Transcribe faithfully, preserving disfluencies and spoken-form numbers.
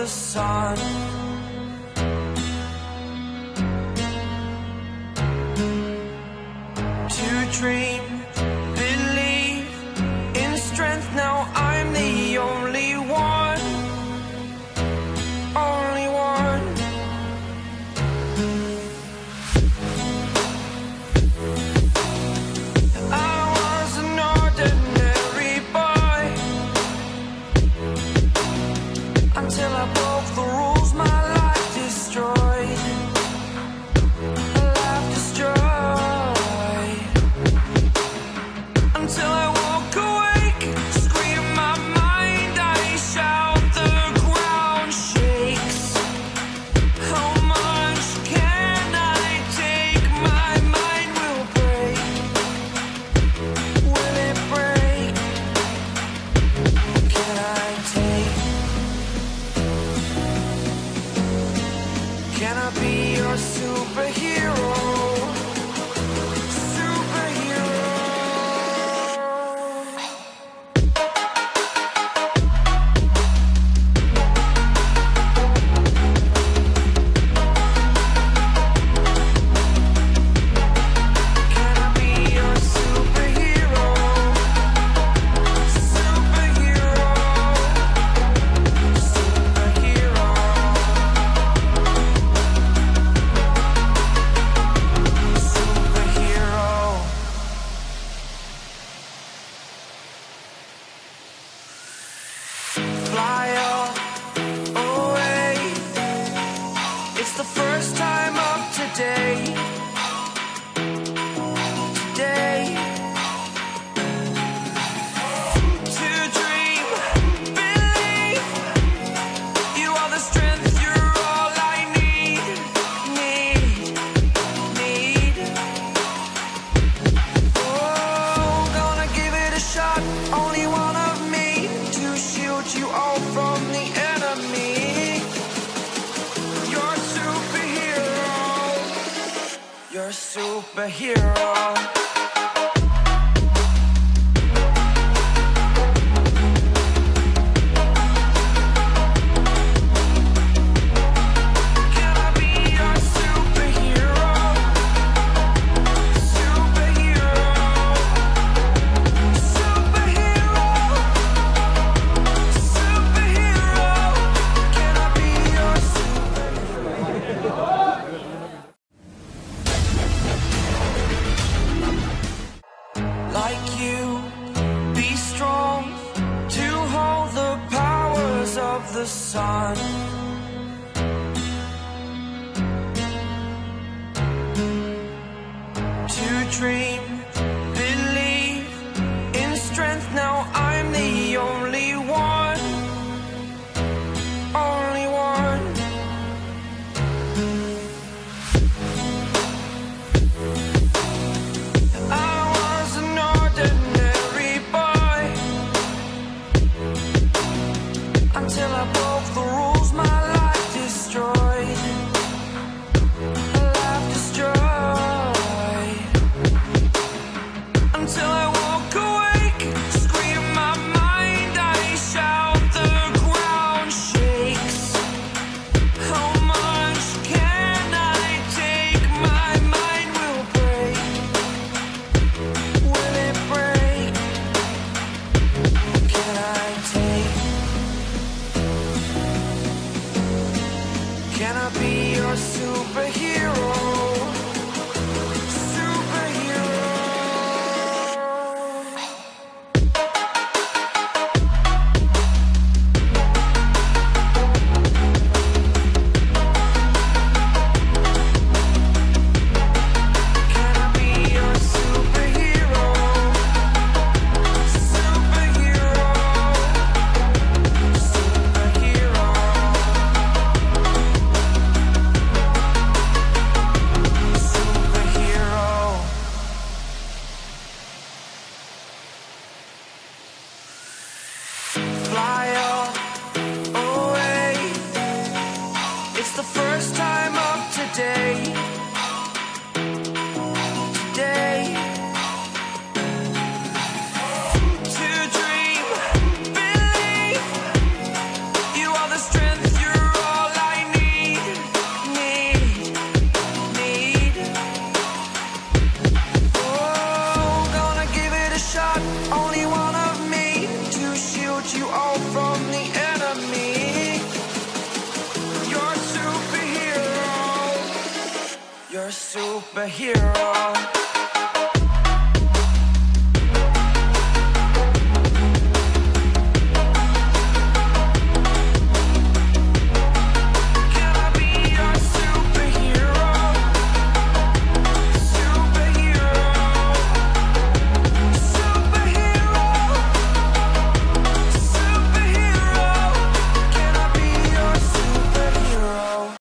the sun. To dream, believe in strength. Now I'm the only one, only one. I was an ordinary boy until I broke the rules. My life destroyed, life destroyed. Until I walk awake, scream my mind, I shout, the ground shakes. How much can I take? My mind will break. Will it break? Can I take? Can I be your superhero? Fly away. It's the first time of today. Today. To dream, believe. You are the strength, you're all I need. Need, need. Oh, gonna give it a shot. Only one of me to shield you all from the enemy. You're a superhero. You're a superhero. Can I be your superhero? Superhero. Superhero. Superhero. Can I be your superhero? Like you, be strong to hold the powers of the sun. To dream, believe in strength. Now I'm the only one, only one. I was an ordinary boy until I broke the rules. My life destroyed, life destroyed. a superhero.